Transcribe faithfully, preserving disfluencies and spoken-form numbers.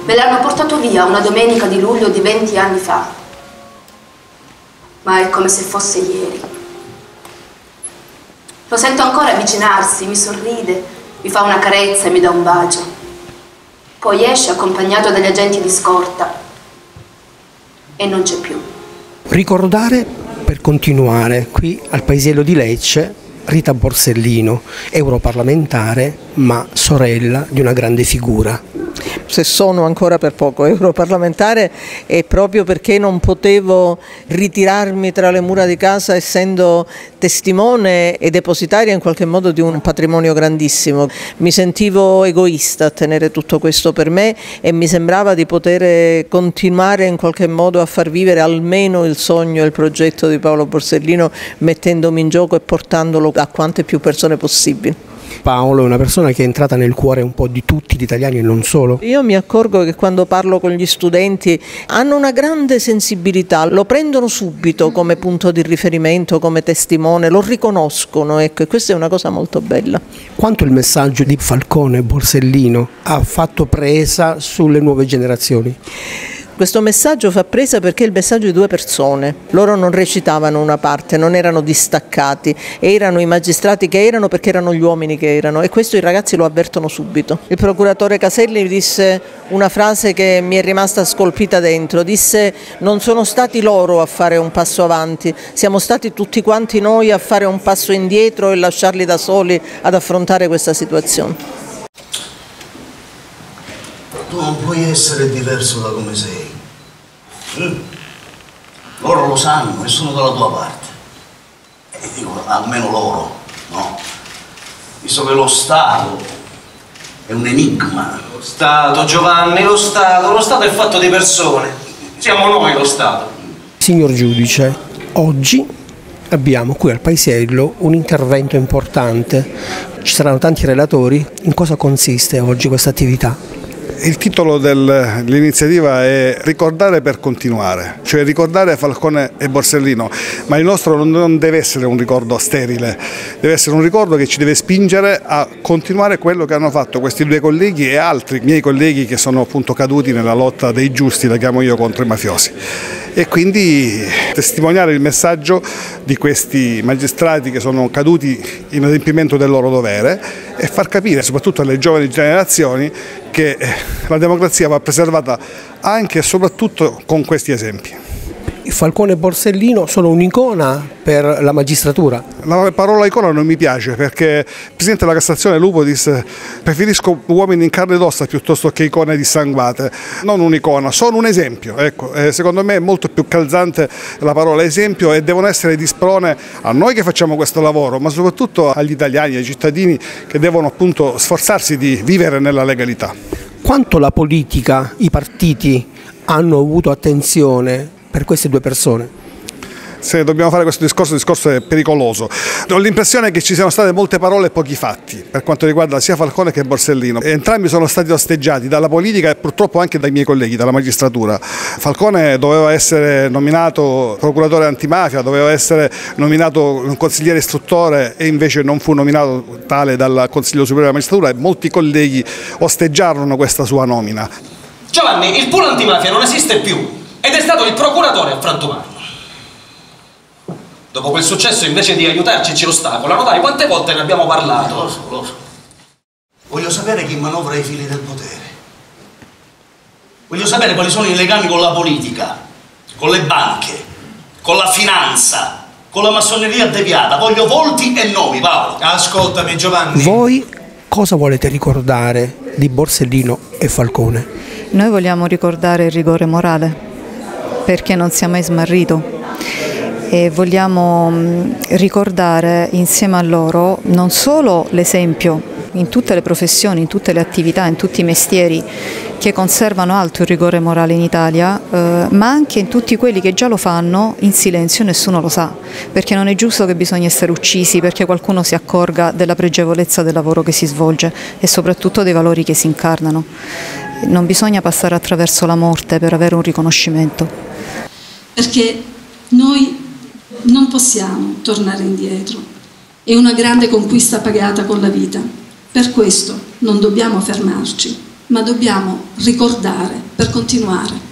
Me l'hanno portato via una domenica di luglio di venti anni fa. Ma è come se fosse ieri. Lo sento ancora avvicinarsi, mi sorride, mi fa una carezza e mi dà un bacio. Poi esce accompagnato dagli agenti di scorta e non c'è più. Ricordare per continuare, qui al paesello di Lecce, Rita Borsellino, europarlamentare ma sorella di una grande figura. Se sono ancora per poco europarlamentare è proprio perché non potevo ritirarmi tra le mura di casa essendo testimone e depositaria in qualche modo di un patrimonio grandissimo. Mi sentivo egoista a tenere tutto questo per me e mi sembrava di poter continuare in qualche modo a far vivere almeno il sogno e il progetto di Paolo Borsellino mettendomi in gioco e portandolo a quante più persone possibili. Paolo è una persona che è entrata nel cuore un po' di tutti gli italiani e non solo. Io mi accorgo che quando parlo con gli studenti hanno una grande sensibilità, lo prendono subito come punto di riferimento, come testimone, lo riconoscono, ecco, e questa è una cosa molto bella. Quanto il messaggio di Falcone e Borsellino ha fatto presa sulle nuove generazioni? Questo messaggio fa presa perché è il messaggio di due persone, loro non recitavano una parte, non erano distaccati, erano i magistrati che erano perché erano gli uomini che erano e questo i ragazzi lo avvertono subito. Il procuratore Caselli disse una frase che mi è rimasta scolpita dentro, disse: non sono stati loro a fare un passo avanti, siamo stati tutti quanti noi a fare un passo indietro e lasciarli da soli ad affrontare questa situazione. Tu non puoi essere diverso da come sei. Mm? Loro lo sanno e sono dalla tua parte. E dico, almeno loro, no? Visto che lo Stato è un enigma. Lo Stato, Giovanni, lo Stato, lo Stato è fatto di persone. Siamo noi lo Stato. Signor giudice, oggi abbiamo qui al paesello un intervento importante. Ci saranno tanti relatori. In cosa consiste oggi questa attività? Il titolo dell'iniziativa è Ricordare per continuare, cioè ricordare Falcone e Borsellino, ma il nostro non deve essere un ricordo sterile, deve essere un ricordo che ci deve spingere a continuare quello che hanno fatto questi due colleghi e altri miei colleghi che sono appunto caduti nella lotta dei giusti, la chiamo io, contro i mafiosi. E quindi testimoniare il messaggio di questi magistrati che sono caduti in adempimento del loro dovere e far capire soprattutto alle giovani generazioni che la democrazia va preservata anche e soprattutto con questi esempi. Falcone e Borsellino sono un'icona per la magistratura. La parola icona non mi piace perché il Presidente della Cassazione Lupo disse: preferisco uomini in carne ed ossa piuttosto che icone dissanguate. Non un'icona, sono un esempio. Ecco, eh, secondo me è molto più calzante la parola esempio e devono essere di sprone a noi che facciamo questo lavoro, ma soprattutto agli italiani, ai cittadini che devono appunto sforzarsi di vivere nella legalità. Quanto la politica, i partiti hanno avuto attenzione per queste due persone? Se dobbiamo fare questo discorso, il discorso è pericoloso. Ho l'impressione che ci siano state molte parole e pochi fatti per quanto riguarda sia Falcone che Borsellino. Entrambi sono stati osteggiati dalla politica e purtroppo anche dai miei colleghi, dalla magistratura. Falcone doveva essere nominato procuratore antimafia, doveva essere nominato un consigliere istruttore e invece non fu nominato tale dal Consiglio Superiore della Magistratura e molti colleghi osteggiarono questa sua nomina. Giovanni, il pool antimafia non esiste più ed è stato il procuratore a frantumarlo. Dopo quel successo, invece di aiutarci, ci ostacolano. Dai, quante volte ne abbiamo parlato? Lo so, lo so. Voglio sapere chi manovra i fili del potere. Voglio sapere quali sono i legami con la politica, con le banche, con la finanza, con la massoneria deviata. Voglio volti e nomi, Paolo. Ascoltami, Giovanni. Voi cosa volete ricordare di Borsellino e Falcone? Noi vogliamo ricordare il rigore morale, perché non si è mai smarrito. E vogliamo ricordare insieme a loro non solo l'esempio in tutte le professioni, in tutte le attività, in tutti i mestieri che conservano alto il rigore morale in Italia, eh, ma anche in tutti quelli che già lo fanno in silenzio, nessuno lo sa, perché non è giusto che bisogna essere uccisi perché qualcuno si accorga della pregevolezza del lavoro che si svolge e soprattutto dei valori che si incarnano. Non bisogna passare attraverso la morte per avere un riconoscimento. Perché noi non possiamo tornare indietro, è una grande conquista pagata con la vita, per questo non dobbiamo fermarci, ma dobbiamo ricordare per continuare.